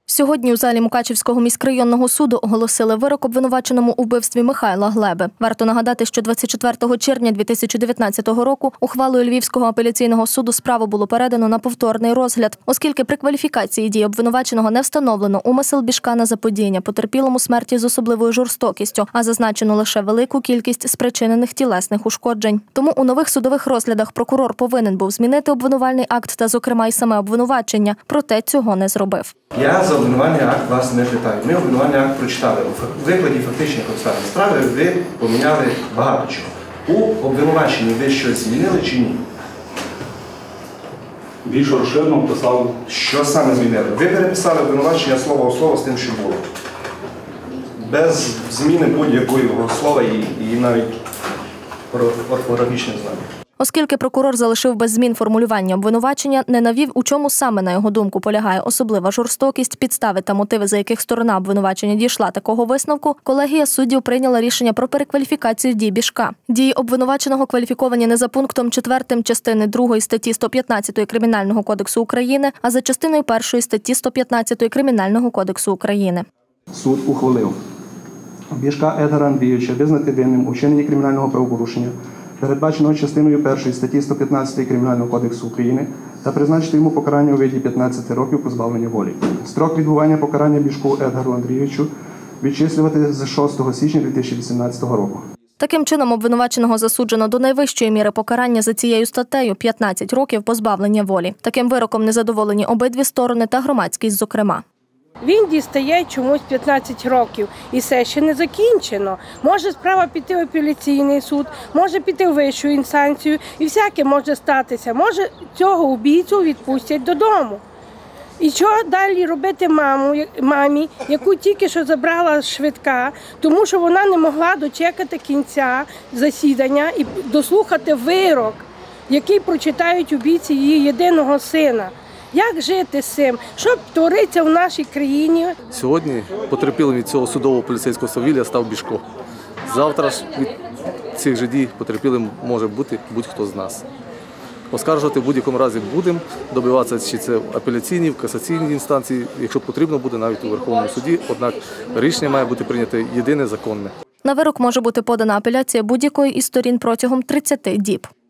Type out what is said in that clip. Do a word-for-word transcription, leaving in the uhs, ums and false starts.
Сьогодні у залі Мукачівського міськрайонного суду оголосили вирок обвинуваченому у вбивстві Михайла Глеби. Варто нагадати, що двадцять четвертого червня дві тисячі дев'ятнадцятого року ухвалою Львівського апеляційного суду справу було передано на повторний розгляд, оскільки при кваліфікації дій обвинуваченого не встановлено умисел Бішка на заподіяння потерпілому смерті з особливою жорстокістю, а зазначено лише велику кількість спричинених тілесних ушкоджень. Тому у нових судових розглядах прокурор повинен був змінити обвинувальний акт та, зокрема, й саме обвинувачення, проте цього не зробив. Я за обвинувальний акт вас не питаю. Ми обвинувальний акт прочитали. У викладі фактичних обставин справи ви поміняли багато чого. У обвинуваченні ви щось змінили чи ні? Більш розширено писав. Що саме змінили? Ви переписали обвинувачення слово у слово з тим, що було. Без зміни будь-якого слова і навіть орфографічних знаків. Оскільки прокурор залишив без змін формулювання обвинувачення, не навів, у чому саме, на його думку, полягає особлива жорстокість, підстави та мотиви, за яких сторона обвинувачення дійшла такого висновку, колегія суддів прийняла рішення про перекваліфікацію дій Бішка. Дії обвинуваченого кваліфіковані не за пунктом четвертим частини другої статті сто п'ятнадцять Кримінального кодексу України, а за частиною першої статті сто п'ятнадцять Кримінального кодексу України. Суд ухвалив Бішка Едгара Андрійовича визнати винним у вчиненні кримінального правопорушення, передбаченого частиною першої статті сто п'ятнадцять Кримінального кодексу України, та призначити йому покарання у виді п'ятнадцяти років позбавлення волі. Строк відбування покарання Бішку Едгару Андрійовичу відчислювати з шостого січня дві тисячі вісімнадцятого року. Таким чином, обвинуваченого засуджено до найвищої міри покарання за цією статтею – п'ятнадцять років позбавлення волі. Таким вироком незадоволені обидві сторони та громадськість зокрема. Він дістає чомусь п'ятнадцять років, і все ще не закінчено. Може справа піти в апеляційний суд, може піти в вищу інстанцію, і всяке може статися. Може цього убійцю відпустять додому. І що далі робити маму, мамі, яку тільки що забрала швидка, тому що вона не могла дочекати кінця засідання і дослухати вирок, який прочитають убійці її єдиного сина. Як жити з цим? Що твориться в нашій країні? Сьогодні потерпілим від цього судового поліцейського свавілля став Бішко. Завтра ж від цих же дій потерпілим може бути будь-хто з нас. Оскаржувати в будь-якому разі будемо, добиватися, чи це в апеляційній, в касаційній інстанції, якщо потрібно буде, навіть у Верховному суді, однак рішення має бути прийнято єдине законне. На вирок може бути подана апеляція будь-якої із сторін протягом тридцяти діб.